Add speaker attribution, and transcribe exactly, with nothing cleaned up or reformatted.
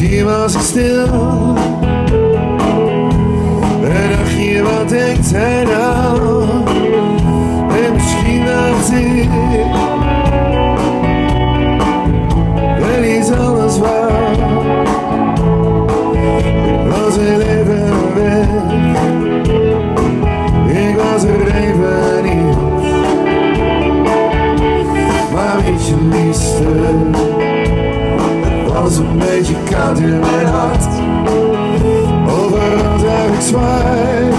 Speaker 1: Misschien was ik stil. En dacht je, wat denkt hij nou? En misschien dacht ik, wel iets anders waar. Ik was er even weg. Ik was er even niet. Maar weet je liefste, het was een beetje koud in mijn hart. Overal zag ik zwaai.